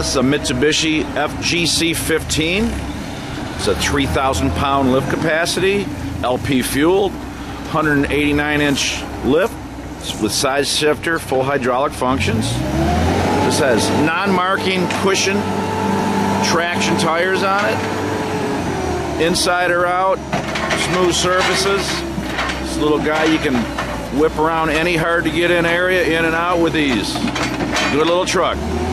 This is a Mitsubishi FGC15. It's a 3,000 pound lift capacity, LP fueled, 189-inch lift with side shifter, full hydraulic functions. This has non-marking cushion traction tires on it. Inside or out, smooth surfaces. This little guy, you can whip around any hard to get in area, in and out with ease. Good little truck.